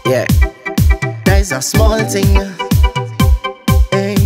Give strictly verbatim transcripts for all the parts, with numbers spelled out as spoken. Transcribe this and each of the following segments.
Yeah, that's a small thing. Hey.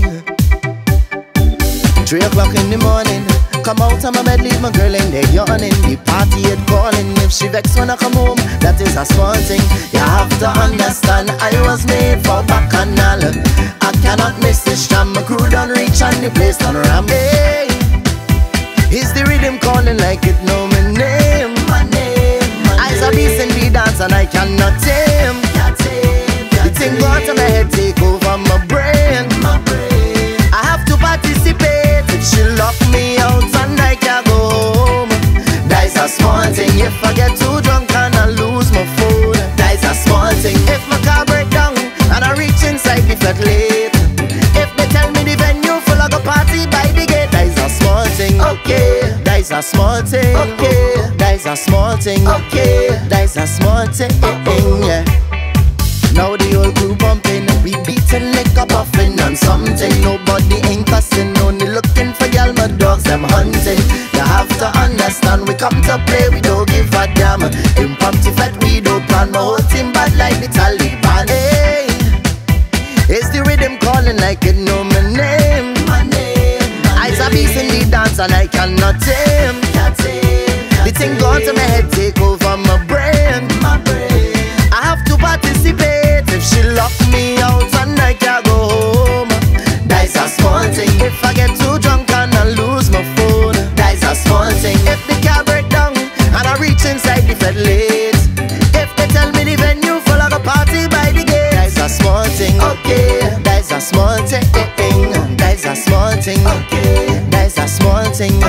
Three o'clock in the morning, come out of my bed, leave my girl in there yawning. The party is calling, if she vex when I come home, that is a small thing. You have to understand, I was made for bacchanal. I cannot miss this jam, my crew don't reach and the place done ram. Hey, is the rhythm calling like it know my name? My name, my I's a beast in the dance and I cannot tame. The thing go to my head, take over my brain. My brain. I have to participate. If she lock me out and I can't go home, that's a small thing. If I get too drunk and I lose my phone, that's a small thing. If my car break down and I reach inside the flat late, if they tell me the venue full of a party by the gate, that's a small thing. Okay, that's a small thing. Okay, that's a small thing. Okay, that's a small thing. Yeah. Now the whole crew bumping, we beating like a buffin and something. Nobody ain't cussing, only looking for y'all, my dogs, them hunting. You have to understand, we come to play, we don't give a damn. Impromptu fat, we don't plan, my whole team bad like the Taliban. Hey, it's the rhythm calling like it know my name. My name, my I's a beast in the dance and I cannot tame. The thing gone to my head, take over my brain. My brain. I have to participate. If she lock me out and I can't go home, that's a small thing. If I get too drunk and I lose my phone, that's a small thing. If the car break down and I reach inside the fed late, if they tell me the venue full of a party by the gate, that's a small thing. Okay, that's a small thing. That's a small thing. Okay, that's a small thing.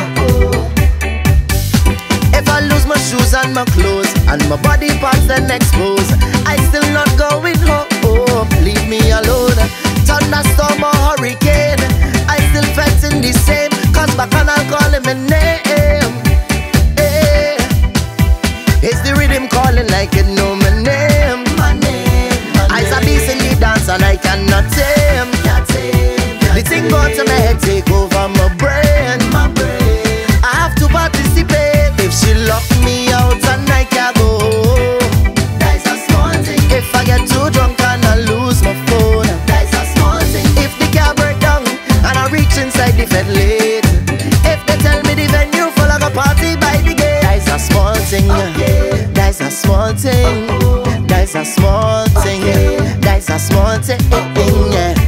If I lose my shoes and my clothes and my body parts then exposed, I still not going home. Leave me alone. Thunderstorm or hurricane, I still fetching the same, cause bacchanal calling my name. Hey, it's the rhythm calling like it know my name. My name, my I's a beast in the dance and I cannot tame. The thing go to my head, take over my brain. My brain. I have to participate. If she lock me out and I can't go home, that's a small thing. If I get too drunk and I lose my phone, that's a small thing. If the car break down and I reach inside the fed late, if they tell me the venue full of a party by the gate, that's a small thing. Okay. That's a small thing. Uh-oh. That's a small thing. Okay. That's a small thing. Uh-oh. Yeah.